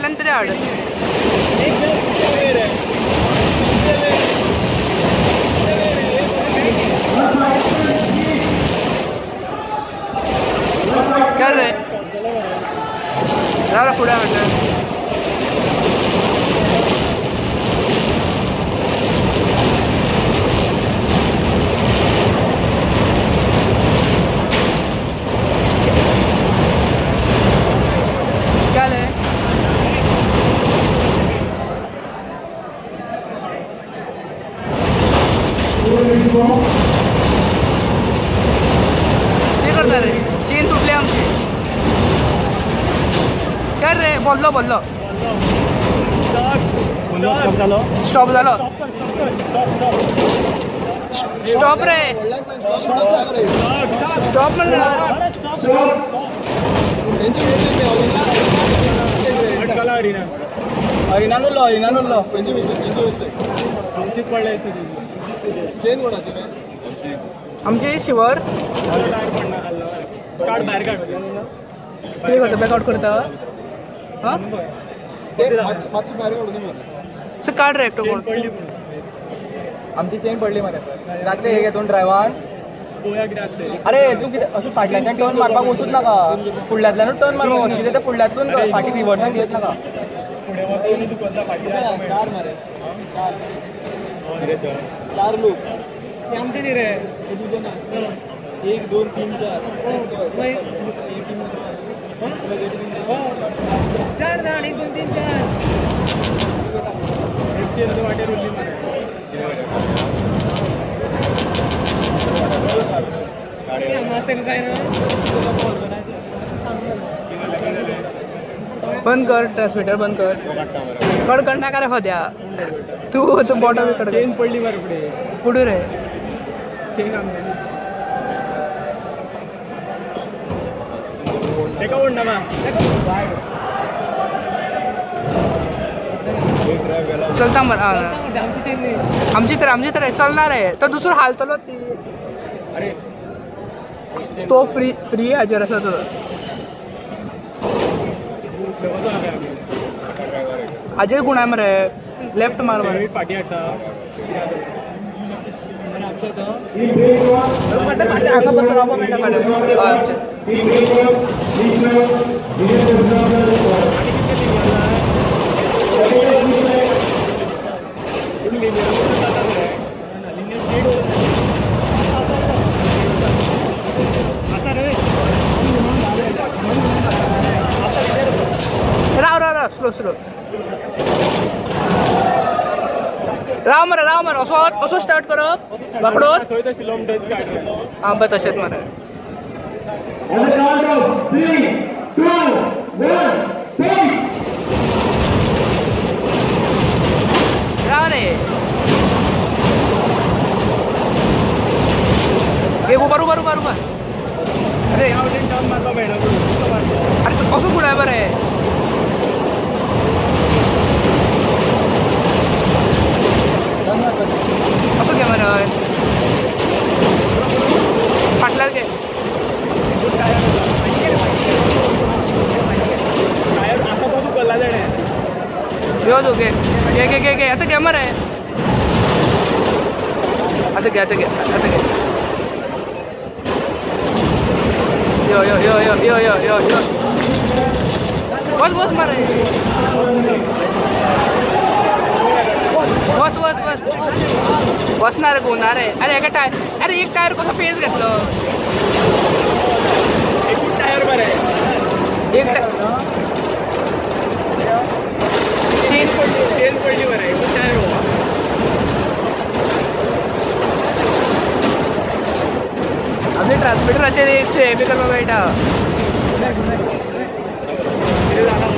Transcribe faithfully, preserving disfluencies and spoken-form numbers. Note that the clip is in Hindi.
फाटल्यान तरी हाड कर रे राव फुडें हाडलं ये करता रे चेन तुटली आमची काय रे बोललो बोललो स्टॉप झालो स्टॉप रे स्टॉप म्हणलं हरिना नुल्लो हरिना नुल्लो चेन कोणाची रे आमची शिवर काढ बाहेर काढ किती करता बॅकआउट करता हां ते मागची मागची बाहेर काढून दे मला सर काढ रे एकटो कोण आमची चेन पडली मरे जाते हे घेतून ड्रायव्हर अरे तू किती अशी फाटल्यातल्यान टर्न मारपाक वचूच नाका फुडल्यातल्यानूच टर्न मारपाक वच कितें ते फुडल्यातून फाटी रिवर्सान घेत नाका चार मरे चार चार लोक आमचे न्ही रे एक दोन तीन चार चार जाण एक दोन तीन चार वाटेर उरली मरे बंद कर ट्रान्समीटर बंद कर कड कड नाका रे फद्या तू तू बॉटम इकडे चेन पडली मरे पुढे पुढे रे चेन एका उडना चलता मर आमची तर आमची तर चलणार आहे तो दुसरो हालतलो ती अरे तो फ्री फ्री हाजेर आसा तो हाजेर गुण आहे मरे लेफ्ट मार मरे फाटी हाडटा हांगा बसून रावपा मेळटा फाल्यां राव राव राव स्लो स्लो राव मरे राव मरे असो असो स्टार्ट करप वाकडोत हां बरें तशेंच मरे राव रे उभा उभा उभा उभा अरे टर्न मारपा मेळना अरे तू कसो फुडें बरें असो घे मरे फाटल्यार घे असा तो तू कल्ला जाणे यो तू घे घे घे घे घे आता घे मरे आता घे आता घे आता घे यो यो यो यो यो यो यो यो बस बस मारे बस बस बस बसणार गोणार आहे अरे एका टायर अरे एक टायर कसं पेज घेतलं एकूच टायर बरे एक टायर चेन पडली चेन पडली बरे एकूच टायर हो आमच्या ट्रान्समिटराचेर एक हे बी करपाक मेळटा